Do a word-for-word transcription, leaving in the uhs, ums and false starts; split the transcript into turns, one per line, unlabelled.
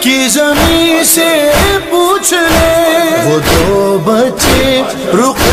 की जमीन से पूछ ले, वो दो बच्चे रुक